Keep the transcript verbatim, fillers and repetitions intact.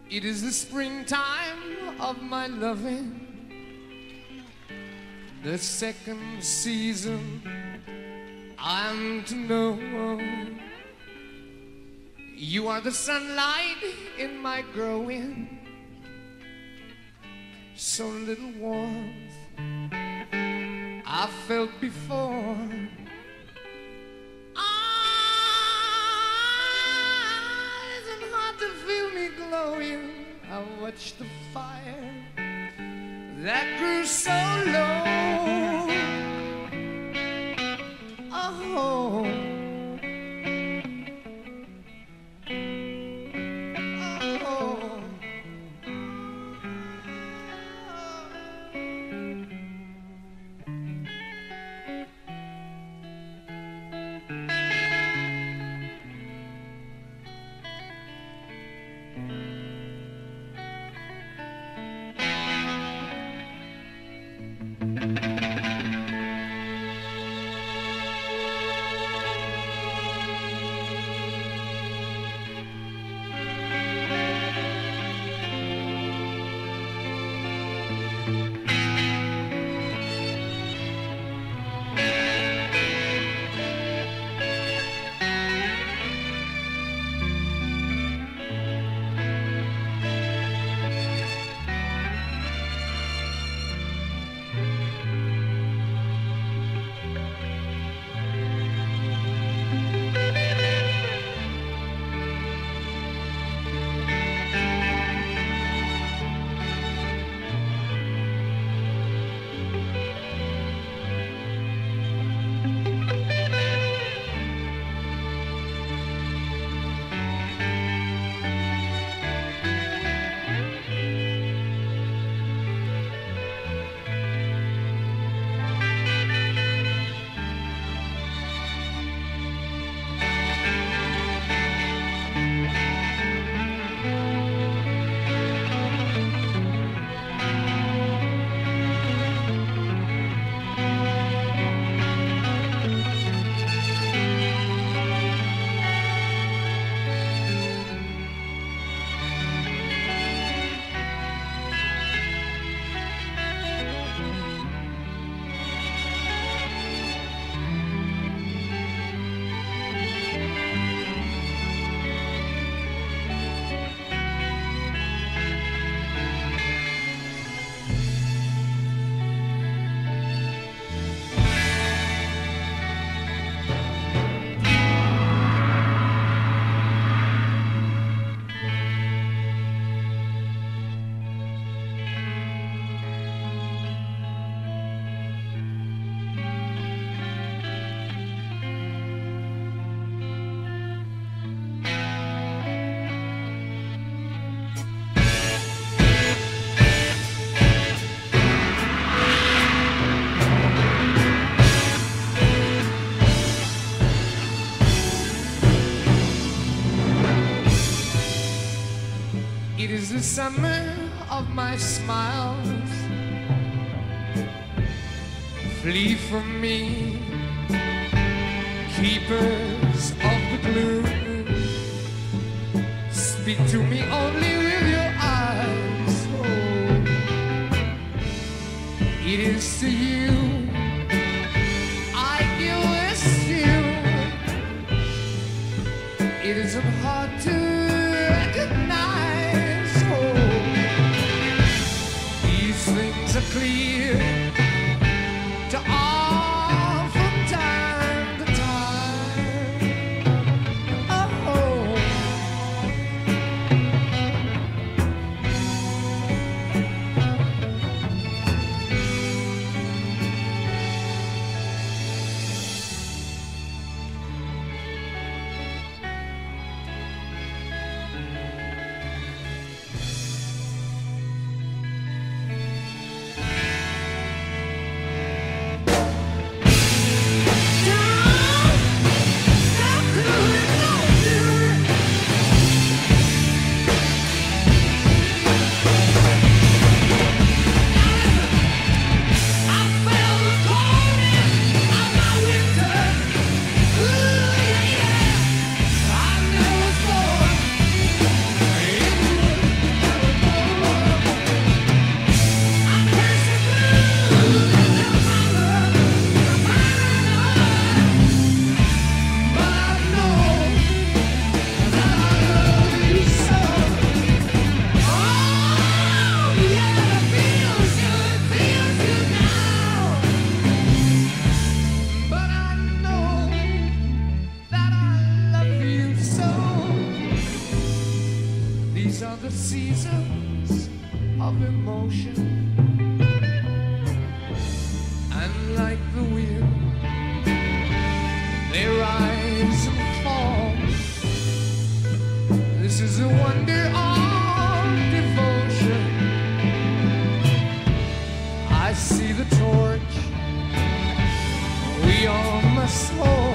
It is the springtime of my loving, the second season I'm to know. You are the sunlight in my growing, so little warmth I felt before. Ah, isn't hard to feel me glowing. I watched the fire that grew so low. Oh, oh. It is the summer of my smiles. Flee from me, keepers of the gloom. Speak to me only with your eyes. Oh, it is to you I give this tune. It isn't hard to recognize. Things are clear to all from time to time. Oh, These are the seasons of emotion, and like the wind, they rise and fall. This is a wonder of devotion. I see the torch we all must hold.